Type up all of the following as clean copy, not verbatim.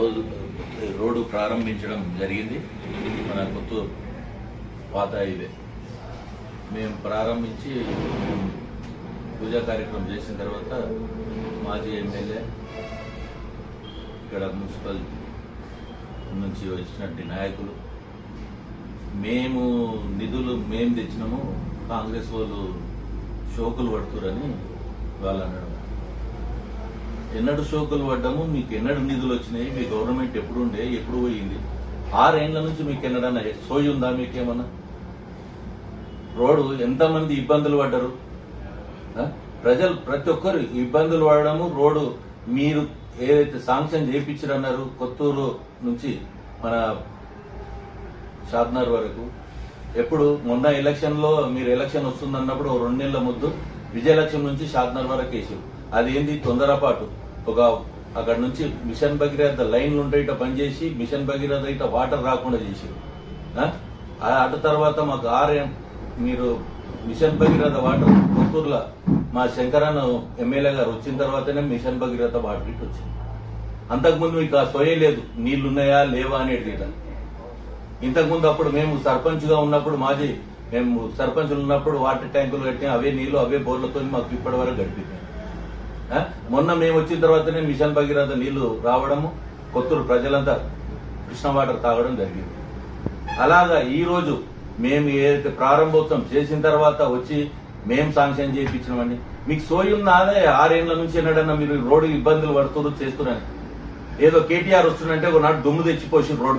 రోజు రోడ్డు ప్రారంభించడం జరిగింది. మన కొత్తూరు పాత హైవే మేము ప్రారంభించి పూజా కార్యక్రమం చేసిన తర్వాత మాజీ ఎమ్మెల్యే ఇక్కడ మున్సిపల్ నుంచి వచ్చినటువంటి నాయకులు మేము నిధులు మేము తెచ్చినాము, కాంగ్రెస్ వాళ్ళు షోకులు పడుతురని వాళ్ళు అనడం. ఎన్నడు షోకులు పడ్డాము, మీకు ఎన్నడు నిధులు వచ్చినాయి, మీ గవర్నమెంట్ ఎప్పుడు ఉండే, ఎప్పుడు పోయింది, 6 ఏళ్ల నుంచి మీకు ఎన్నడన్నా సోయి ఉందా? మీకేమన్నా రోడ్డు ఎంతమంది ఇబ్బందులు పడ్డారు? ప్రజలు ప్రతి ఒక్కరు ఇబ్బందులు పడడము. రోడ్డు మీరు ఏదైతే శాంక్షన్ చేయించారన్నారు కొత్తూరు నుంచి మన షాద్నగర్ వరకు, ఎప్పుడు మొన్న ఎలక్షన్ లో మీరు ఎలక్షన్ వస్తుందన్నప్పుడు 2 నెలల ముందు విజయలక్ష్మి నుంచి షాద్నగర్ వరకు వేసారు. అదేంది తొందరపాటు, ఒక అక్కడ నుంచి మిషన్ భగీరథ లైన్లు ఉంటే ఇట పనిచేసి మిషన్ భగీరథ ఇట వాటర్ రాకుండా చేసారు. అటు తర్వాత మాకు మీరు మిషన్ భగీరథ వాటర్ కొత్తూరులో మా శంకరన్న ఎమ్మెల్యే గారు వచ్చిన తర్వాతనే మిషన్ భగీరథ వాటర్ ఇటు వచ్చింది. అంతకుముందు మీకు ఆ సోయే లేదు, నీళ్లున్నాయా లేవా అనేది. ఇంతకుముందు అప్పుడు మేము సర్పంచ్ గా ఉన్నప్పుడు మేము సర్పంచులు ఉన్నప్పుడు వాటర్ ట్యాంకులు కట్టిన అవే నీళ్లు అవే బోర్లతో మాకు ఇప్పటి వరకు గడిపింది. మొన్న మేము వచ్చిన తర్వాతనే మిషన్ భగీరథ నీళ్లు రావడము, కొత్తూరు ప్రజలంతా కృష్ణ వాటర్ తాగడం జరిగింది. అలాగా ఈ రోజు మేము ఏదైతే ప్రారంభోత్సవం చేసిన తర్వాత వచ్చి మేము శాంక్షన్ చేయించినామండి. మీకు సోయి ఉన్నదే 6 ఏళ్ల నుంచి ఎన్నడన్నా మీరు రోడ్డు ఇబ్బందులు పడుతున్నారు చేస్తున్నారని. ఏదో కేటీఆర్ వస్తుందంటే ఒకనాడు దుమ్ము తెచ్చిపోసి రోడ్డు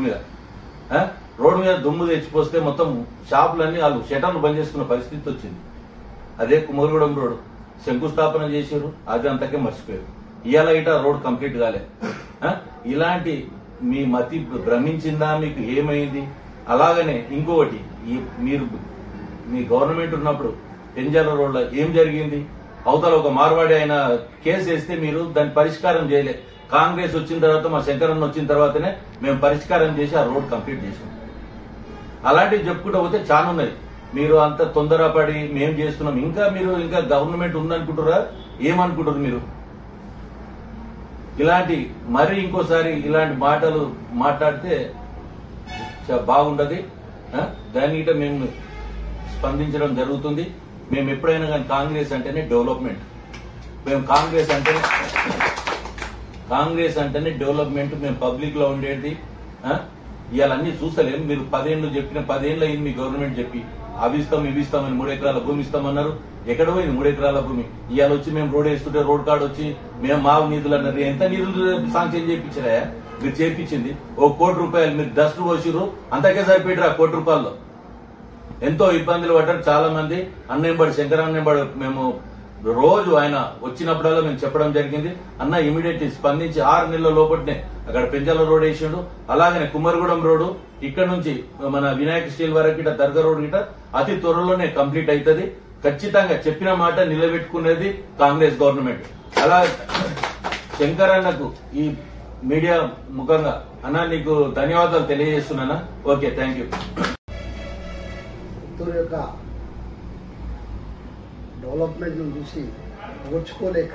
మీద దుమ్ము తెచ్చిపోస్తే మొత్తం షాపులన్నీ వాళ్ళు షటర్లు బంద్ చేసుకున్న పరిస్థితి వచ్చింది. అదే కుమరగూడెం రోడ్డు శంకుస్థాపన చేశారు, అది అంతకే మర్చిపోయారు. ఇవాళ ఇట రోడ్ కంప్లీట్ కాలే. ఇలాంటి మీ మతి భ్రమించిందా? మీకు ఏమైంది? అలాగనే ఇంకొకటి, మీరు మీ గవర్నమెంట్ ఉన్నప్పుడు పెంజాల రోడ్లో ఏం జరిగింది? అవతల ఒక మార్వాడి ఆయన కేసు వేస్తే మీరు దాన్ని పరిష్కారం చేయలే. కాంగ్రెస్ వచ్చిన తర్వాత మా శంకరన్న వచ్చిన తర్వాతనే మేము పరిష్కారం చేసి ఆ రోడ్ కంప్లీట్ చేసాం. అలాంటివి చెప్పుకుంటూ పోతే చాలా ఉన్నాయి. మీరు అంత తొందరపడి మేము చేస్తున్నాం, మీరు ఇంకా గవర్నమెంట్ ఉందనుకుంటారా? ఏమనుకుంటారు మీరు? మరి ఇంకోసారి ఇలాంటి మాటలు మాట్లాడితే బాగుండదు. దాని మేము స్పందించడం జరుగుతుంది. మేము ఎప్పుడైనా కానీ కాంగ్రెస్ అంటేనే డెవలప్మెంట్. మేము కాంగ్రెస్ అంటేనే డెవలప్మెంట్. మేము పబ్లిక్ లో ఉండేది ఇవాళన్నీ చూస్తలేము. మీరు 10 ఏళ్ళు చెప్పిన 10 ఏళ్ళు అయింది మీ గవర్నమెంట్ చెప్పి అవిస్తాం ఇవిస్తామని 3 ఎకరాల భూమి ఇస్తామన్నారు. ఎక్కడ పోయింది 3 ఎకరాల భూమి? ఇవాళ వచ్చి మేము రోడ్ వేస్తుంటే రోడ్ కార్డు వచ్చి మేము మా నిధులు అన్నారు. ఎంత నిధులు శాంక్షన్ చేయించారా? మీరు చేయించింది ₹1 కోటి. మీరు డస్ట్ పోసిర్రు, అంతకే సరిపెట్టారు. ఆ ₹1 ఎంతో ఇబ్బందులు పడ్డారు చాలా మంది. అన్నెంబడి శంకరన్నెంబడి మేము రోజు ఆయన వచ్చినప్పుడల్లా మేము చెప్పడం జరిగింది. అన్న ఇమీడియట్ స్పందించి 6 నెలల లోపటినే అక్కడ పెంచాల రోడ్ వేసిండు. అలాగనే కుమ్మరిగూడెం రోడ్డు ఇక్కడ నుంచి మన వినాయక స్టీల్ వరకు ఇట దర్గా రోడ్ ఇట అతి త్వరలోనే కంప్లీట్ అవుతుంది. ఖచ్చితంగా చెప్పిన మాట నిలబెట్టుకునేది కాంగ్రెస్ గవర్నమెంట్. అలా శంకరన్నకు ఈ మీడియా ముఖంగా అన్న నీకు ధన్యవాదాలు తెలియజేస్తున్నానా. Okay, thank you. చిత్తూరు యొక్క డెవలప్మెంట్ ను చూసి ఓర్చుకోలేక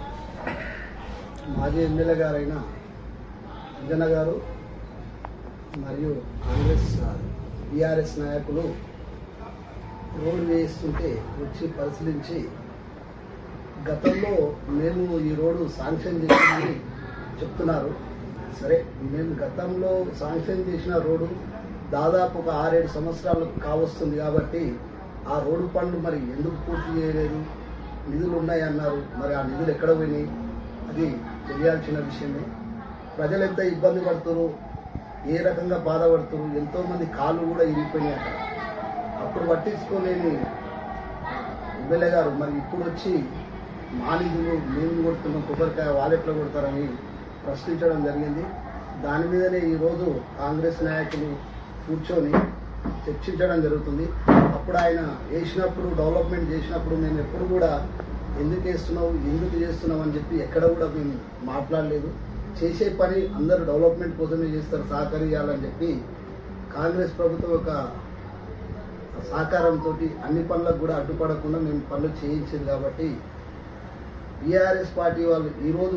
మాజీ ఎమ్మెల్యే గారైన అంజన్న గారు మరియు కాంగ్రెస్ టీఆర్ఎస్ నాయకులు రోడ్డు వేస్తుంటే వచ్చి పరిశీలించి గతంలో మేము ఈ రోడ్డు శాంక్షన్ చేసిందని చెప్తున్నారు. సరే, మేము గతంలో శాంక్షన్ చేసిన రోడ్డు దాదాపు ఒక 6-7 సంవత్సరాలు కావస్తుంది కాబట్టి ఆ రోడ్డు పనులు మరి ఎందుకు పూర్తి చేయలేదు? నిధులు ఉన్నాయన్నారు, మరి ఆ నిధులు ఎక్కడ పోయినాయి? అది తెలియాల్సిన విషయమే. ప్రజలు ఎంత ఇబ్బంది పడుతున్నారు, ఏ రకంగా బాధపడుతున్నారు, ఎంతోమంది కాళ్ళు కూడా ఇరిగిపోయినాయి అక్కడ. అప్పుడు పట్టించుకోలేని ఎమ్మెల్యే గారు మరి ఇప్పుడు వచ్చి మా నిధులు మేము కొడుతున్నాం, కొబ్బరికాయ వాలెట్లో కొడతారని ప్రశ్నించడం జరిగింది. దాని మీదనే ఈరోజు కాంగ్రెస్ నాయకులు కూర్చొని చర్చించడం జరుగుతుంది. అప్పుడు ఆయన వేసినప్పుడు డెవలప్మెంట్ చేసినప్పుడు మేము ఎప్పుడు కూడా ఎందుకు వేస్తున్నావు ఎందుకు చేస్తున్నావు అని చెప్పి ఎక్కడ కూడా మేము మాట్లాడలేదు. చేసే పని అందరూ డెవలప్మెంట్ కోసమే చేస్తారు, సహకరించాలని చెప్పి కాంగ్రెస్ ప్రభుత్వం యొక్క సహకారంతో అన్ని పనులకు కూడా అడ్డుపడకుండా మేము పనులు చేయించింది. కాబట్టి టీఆర్ఎస్ పార్టీ వాళ్ళు ఈరోజు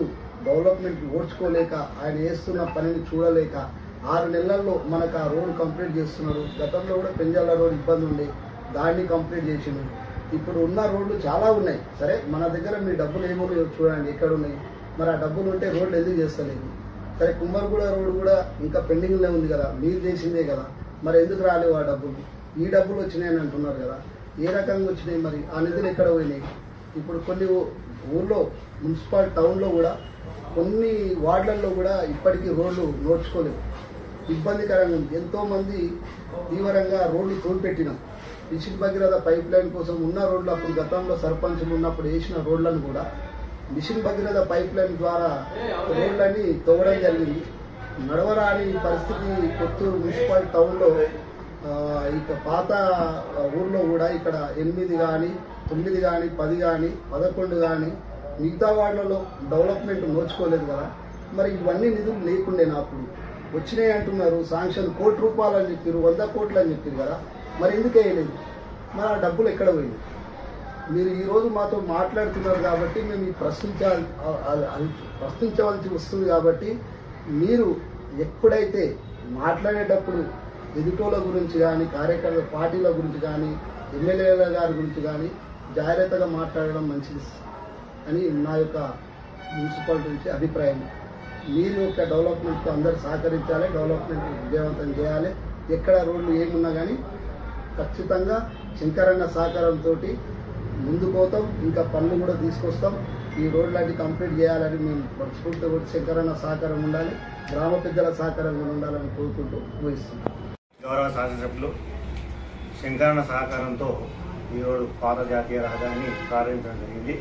డెవలప్మెంట్ ఓడ్చుకోలేక ఆయన చేస్తున్న పనిని చూడలేక 6 నెలల్లో మనకు ఆ రోడ్ కంప్లీట్ చేస్తున్నారు. గతంలో కూడా పెంజాల రోడ్ ఇబ్బంది ఉండే, దాన్ని కంప్లీట్ చేసిండు. ఇప్పుడు ఉన్న రోడ్లు చాలా ఉన్నాయి. సరే, మన దగ్గర మీ డబ్బులు ఏమో చూడండి ఎక్కడ ఉన్నాయి. మరి ఆ డబ్బులు ఉంటే రోడ్లు ఎందుకు చేస్తలేదు? సరే, కుమ్మరిగూడ రోడ్ కూడా ఇంకా పెండింగ్లో ఉంది కదా, మీరు చేసిందే కదా, మరి ఎందుకు రాలేవు ఆ డబ్బులు? ఈ డబ్బులు వచ్చినాయని అంటున్నారు కదా, ఏ రకంగా వచ్చినాయి? మరి ఆ నిధులు ఎక్కడ పోయినాయి? ఇప్పుడు కొన్ని ఊళ్ళో మున్సిపల్ టౌన్లో కూడా కొన్ని వార్డులలో కూడా ఇప్పటికీ రోడ్లు నోడ్చుకోలేవు, ఇబ్బందికరంగా ఉంది. ఎంతోమంది తీవ్రంగా రోడ్లు తోడ్పెట్టినాం. మిషన్ భగీరథ పైప్ లైన్ కోసం ఉన్న రోడ్లు అప్పుడు గతంలో సర్పంచులు ఉన్నప్పుడు వేసిన రోడ్లను కూడా మిషన్ భగీరథ పైప్ లైన్ ద్వారా రోడ్లన్నీ తవ్వడం జరిగింది. నడవరాని పరిస్థితి కొత్తూరు మున్సిపల్ టౌన్లో ఇక పాత ఊర్లో కూడా ఇక్కడ 8 కానీ 9 కానీ 10 కానీ 11 కానీ మిగతా వార్డులలో డెవలప్మెంట్ నోచుకోలేదు కదా. మరి ఇవన్నీ నిధులు లేకుండే అప్పుడు వచ్చినాయి అంటున్నారు. శాంక్షన్ ₹1 కోటి అని చెప్పారు, 100 కోట్లు అని చెప్పారు కదా, మరి ఎందుకు వేయలేదు? మరి ఆ డబ్బులు ఎక్కడ పోయింది? మీరు ఈరోజు మాతో మాట్లాడుతున్నారు కాబట్టి మేము ప్రశ్నించవలసి వస్తుంది. కాబట్టి మీరు ఎప్పుడైతే మాట్లాడేటప్పుడు ఎదుటోళ్ళ గురించి కానీ, కార్యకర్త పార్టీల గురించి కానీ, ఎమ్మెల్యేల గారి గురించి కానీ జాగ్రత్తగా మాట్లాడడం మంచిది అని నా యొక్క మున్సిపాలిటీ నుంచి అభిప్రాయం. మీరు యొక్క డెవలప్మెంట్కు అందరూ సహకరించాలి, డెవలప్మెంట్ విజయవంతం చేయాలి. ఎక్కడ రోడ్లు ఏమున్నా కానీ ఖచ్చితంగా శంకరన్న సహకారంతో ముందు పోతాం, ఇంకా పనులు కూడా తీసుకొస్తాం. ఈ రోడ్లన్నీ కంప్లీట్ చేయాలని మేము మనస్ఫూర్తిగా కూడా శంకరన్న సహకారం ఉండాలి, గ్రామ పెద్దల సహకారం కూడా ఉండాలని కోరుకుంటూ ముగిస్తున్నాం. గౌరవ శాసనసభ్యులు శంకరన్న సహకారంతో ఈరోజు పాత జాతీయ రహదారిని ప్రారంభించడం జరిగింది.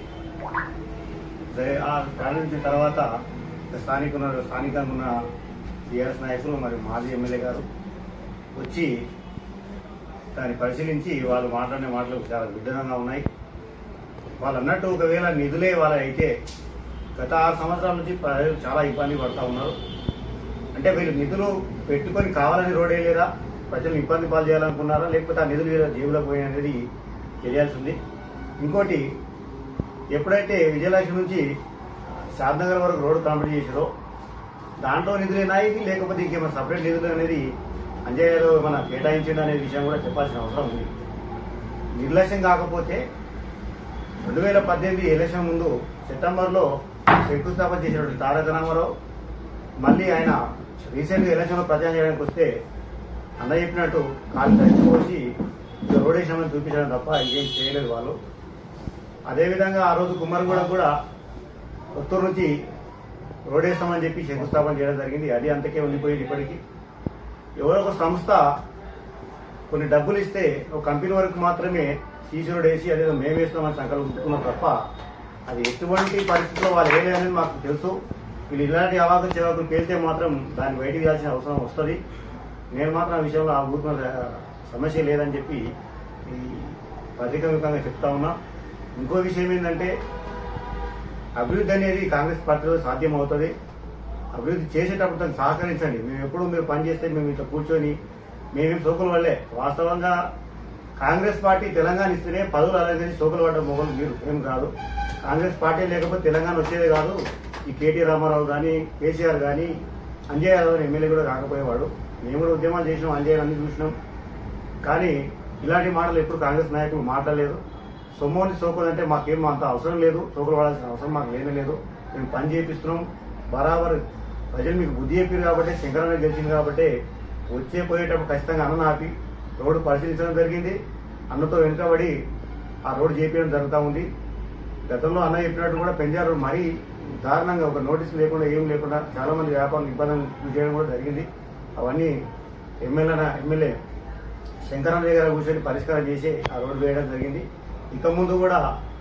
ఆ ప్రారంభించిన తర్వాత స్థానికంగా ఉన్న టీఆర్ఎస్ నాయకులు మరియు మాజీ ఎమ్మెల్యే గారు వచ్చి దాన్ని పరిశీలించి వాళ్ళు మాట్లాడిన మాటలు చాలా విడ్డనంగా ఉన్నాయి. వాళ్ళు అన్నట్టు ఒకవేళ నిధులే వాళ్ళ అయితే గత 6 సంవత్సరాల నుంచి ప్రజలు చాలా ఇబ్బంది పడుతూ ఉన్నారు. అంటే వీళ్ళు నిధులు పెట్టుకొని కావాలని రోడ్ వేయలేదా, ప్రజలను ఇబ్బంది పాలు చేయాలనుకున్నారా, లేకపోతే ఆ నిధులు వీళ్ళ జేబులోకి పోయిన అనేది తెలియాల్సి ఉంది. ఇంకోటి, ఎప్పుడైతే విజయలక్ష్మి నుంచి షాద్నగర్ వరకు రోడ్డు కంప్లీట్ చేసారో దాంట్లో నిధులేనాయి, లేకపోతే ఇంకేమైనా సపరేట్ నిధులు అనేది అంజయ్యలో మన కేటాయించండి అనే విషయం కూడా చెప్పాల్సిన అవసరం ఉంది. నిర్లక్ష్యం కాకపోతే 2018 ఎలక్షన్ ముందు సెప్టెంబర్లో శంకుస్థాపన చేసినటువంటి తారక రామారావు మళ్ళీ ఆయన రీసెంట్గా ఎలక్షన్లో ప్రచారం చేయడానికి వస్తే అన్న చెప్పినట్టు కాలు తగ్గిపోసి రోడ్ వేసామని చూపించడం తప్ప ఇంకేం చేయలేదు వాళ్ళు. అదేవిధంగా ఆ రోజు కుమ్మరిగూడెం కూడా కొత్తూరు నుంచి రోడ్ వేస్తామని చెప్పి శంకుస్థాపన చేయడం జరిగింది. అది అంతకే ఉండిపోయింది. ఇప్పటికీ ఎవరో ఒక సంస్థ కొన్ని డబ్బులు ఇస్తే ఒక కంపెనీ వరకు మాత్రమే సీసీ రోడ్ వేసి అదేదో మేము వేస్తామని సంకల్పించుకున్నాం తప్ప అది ఎటువంటి పరిస్థితుల్లో వాళ్ళు వేయలేదని మాకు తెలుసు. వీళ్ళు ఇలాంటి అవాకులు చెవాకులు పేలితే మాత్రం దాన్ని బయటికి తీయాల్సిన అవసరం వస్తుంది. నేను మాత్రం ఆ విషయంలో ఆ ఊరుకున్న సమస్య లేదని చెప్పి ఈ పత్రికాముఖంగా చెప్తా ఉన్నా. ఇంకో విషయం ఏంటంటే అభివృద్ధి అనేది కాంగ్రెస్ పార్టీలో సాధ్యం అవుతుంది. అభివృద్ధి చేసేటప్పుడు దాన్ని సహకరించండి. మేము ఎప్పుడు మీరు పనిచేస్తే మేము ఇట్లా కూర్చొని మేమేం సోకుల వల్లే, వాస్తవంగా కాంగ్రెస్ పార్టీ తెలంగాణ ఇస్తేనే పదవులు అలాగే సోకులు పడ్డ మొగలు మీరు ఏం కాదు. కాంగ్రెస్ పార్టీ లేకపోతే తెలంగాణ వచ్చేదే కాదు. ఈ కేటీ రామారావు కానీ, కేసీఆర్ కానీ, అంజయ్ యాదవ్ ఎమ్మెల్యే కూడా రాకపోయేవాడు. మేము కూడా ఉద్యమాలు చేసినాం, అంజయ్ అన్ని చూసినాం. కానీ ఇలాంటి మాటలు ఎప్పుడు కాంగ్రెస్ నాయకులు మాట్లాడలేదు. సొమ్మోని సోకులంటే మాకేం అంత అవసరం లేదు, సోకులు పడాల్సిన అవసరం మాకు లేదు. మేము పని చేపిస్తున్నాం బరాబర్. ప్రజలు మీకు బుద్ధి చెప్పారు కాబట్టి, శంకరన్న గెలిచింది కాబట్టి పోయేటప్పుడు ఖచ్చితంగా అన్న ఆపి రోడ్డు పరిశీలించడం జరిగింది. అన్నతో వెనుకబడి ఆ రోడ్డు చేపించడం జరుగుతూ ఉంది. గతంలో అన్న చెప్పినట్టు కూడా పెంజార్ రోడ్ మరీ దారుణంగా ఒక నోటీసు లేకుండా ఏం లేకుండా చాలా మంది వ్యాపారులు ఇబ్బంది చేయడం కూడా జరిగింది. అవన్నీ ఎమ్మెల్యే శంకరన్న దగ్గర కూర్చొని పరిష్కారం చేసి ఆ రోడ్డు వేయడం జరిగింది. ఇక ముందు కూడా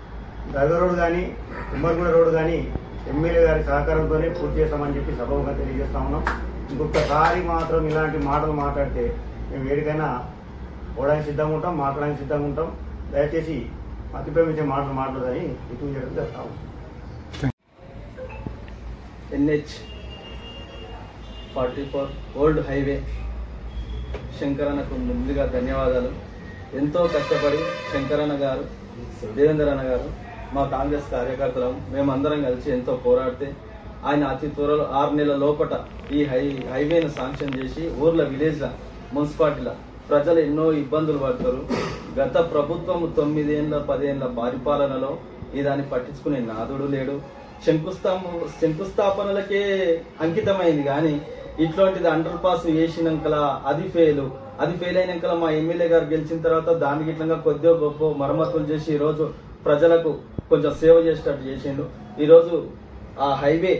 గగ రోడ్డు కానీ, కుమ్మరిగూడ రోడ్డు కానీ ఎమ్మెల్యే గారి సహకారంతోనే పూర్తి చేస్తామని చెప్పి సభగా తెలియజేస్తా ఉన్నాం. ఇంకొకసారి మాత్రం ఇలాంటి మాటలు మాట్లాడితే మేము వేడికైనా పోవడానికి సిద్ధంగా ఉంటాం, మాట్లాడడానికి సిద్ధంగా ఉంటాం. దయచేసి అతిప్రేమించే మాటలు మాట్లాడదని ఇటు చేయడం జరుగుతా ఉంటాం. NH44 ఓల్డ్ హైవే శంకరన్నకు ముందుగా ధన్యవాదాలు. ఎంతో కష్టపడి శంకరన్న గారు, దేవేందర్ అన్న గారు, మా కాంగ్రెస్ కార్యకర్తలం మేమందరం కలిసి ఎంతో పోరాడితే ఆయన అతి త్వరలో 6 నెలల లోపట ఈ హైవేను శాంక్షన్ చేసి ఊర్ల విలేజ్ల మున్సిపాలిటీల ప్రజలు ఎన్నో ఇబ్బందులు పడతారు. గత ప్రభుత్వం 9 ఏళ్ల 10 ఏళ్ల పరిపాలనలో ఈ దాన్ని పట్టించుకునే నాదుడు లేడు. శంకుస్థాపనలకే అంకితమైంది కానీ ఇట్లాంటిది అండర్ పాస్ వేసినాకలా అది ఫెయిల్ అయినాక మా ఎమ్మెల్యే గారు గెలిచిన తర్వాత దానికి ఇట్లా కొద్దిగా గొప్ప మరమ్మతులు చేసి ఈ రోజు ప్రజలకు కొంచెం సేవ చేసేటట్టు చేసిండు. ఈరోజు ఆ హైవే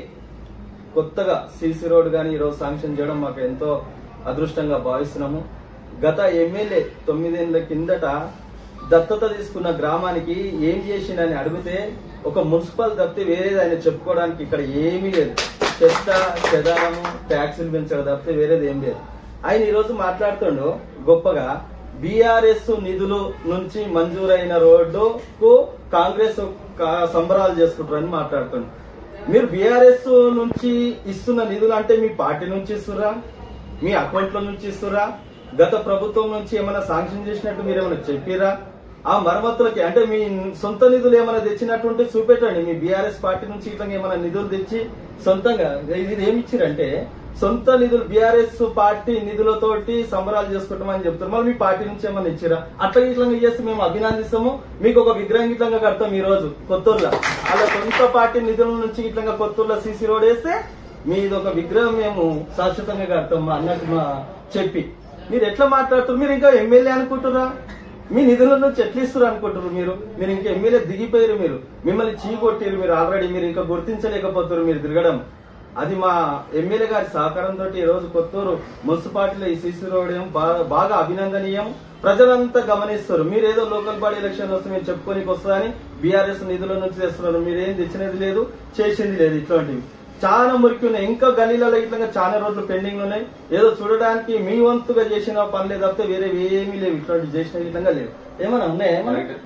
కొత్తగా సిసి రోడ్ కానీ ఈరోజు శాంక్షన్ చేయడం మాకు ఎంతో అదృష్టంగా భావిస్తున్నాము. గత ఎమ్మెల్యే 9 ఏళ్ల కిందట దత్తత తీసుకున్న గ్రామానికి ఏం చేసిండని అడిగితే ఒక మున్సిపల్ తప్పితే వేరేది ఆయన చెప్పుకోవడానికి ఇక్కడ ఏమీ లేదు. చెత్త చెదారము ట్యాక్సులు పెంచడం తప్పితే వేరేది ఏం లేదు. ఆయన ఈరోజు మాట్లాడుతుండో గొప్పగా బీఆర్ఎస్ నిధులు నుంచి మంజూరైన రోడ్డుకు కాంగ్రెస్ సంబరాలు చేసుకుంటారని మాట్లాడుతుండ్రు. మీరు బీఆర్ఎస్ నుంచి ఇస్తున్న నిధులు అంటే మీ పార్టీ నుంచి ఇస్తురా, మీ అకౌంట్ల నుంచి ఇస్తురా, గత ప్రభుత్వం నుంచి ఏమైనా శాంక్షన్ చేసినట్టు మీరు ఏమైనా చెప్పిరా? ఆ మరమ్మతులకి అంటే మీ సొంత నిధులు ఏమైనా తెచ్చినట్టుంటే చూపెట్టండి. మీ బీఆర్ఎస్ పార్టీ నుంచి ఇట్లా ఏమైనా నిధులు తెచ్చి సొంతంగా ఇది ఏమి ఇచ్చిరంటే సొంత నిధులు బీఆర్ఎస్ పార్టీ నిధులతోటి సంబరాలు చేసుకుంటామని చెప్తారు. మళ్ళీ మీ పార్టీ నుంచి ఏమైనా ఇచ్చిరా? అట్లా ఇట్లా చేస్తే మేము అభినందిస్తాము. మీకు ఒక విగ్రహం ఇట్లా కడతాం ఈ రోజు కొత్తూరులో. అలా సొంత పార్టీ నిధుల నుంచి ఇట్లా కొత్తూరులో సీసీ రోడ్ వేస్తే మీది ఒక విగ్రహం మేము శాశ్వతంగా కడతాం అన్నట్టు మా చెప్పి మీరు ఎట్లా మాట్లాడుతారు? మీరు ఇంకా ఎమ్మెల్యే అనుకుంటురా? మీ నిధుల నుంచి ఎట్లా ఇస్తారు అనుకుంటారు? మీరు ఇంకా ఎమ్మెల్యే దిగిపోయారు. మీరు మిమ్మల్ని చీకొట్టారు. మీరు ఆల్రెడీ మీరు ఇంకా గుర్తించలేకపోతారు మీరు తిరగడం. అది మా ఎమ్మెల్యే గారి సహకారంతో ఈ రోజు కొత్తూరు మున్సిపాలిటీలో ఈ సీసీ రోడ్ బాగా అభినందనీయం. ప్రజలంతా గమనిస్తారు. మీరేదో లోకల్ బాడీ ఎలక్షన్ వస్తే మీరు చెప్పుకోనికి వస్తుందని బీఆర్ఎస్ నిధుల నుంచి తెస్తున్నారు. మీరేం తెచ్చినది లేదు, చేసింది లేదు. ఇట్లాంటివి చాలా మురికి ఉన్నాయి. ఇంకా గలీలలో ఇట్లా చాలా రోజులు పెండింగ్ ఉన్నాయి. ఏదో చూడడానికి మీ వంతుగా చేసిన పనులే తప్పితే వేరే ఏమీ లేవు. ఇట్లాంటివి చేసిన విధంగా లేవు. ఏమన్నా ఉన్నాయా?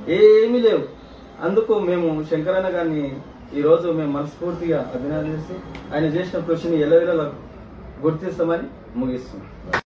ఏమీ లేవు. అందుకు మేము శంకరన్న గారిని ఈ రోజు మేము మనస్ఫూర్తిగా అభినందిస్తూ ఆయన చేసిన కృషిని ఎల్లవేళలా గుర్తిస్తామని ముగిస్తున్నాం.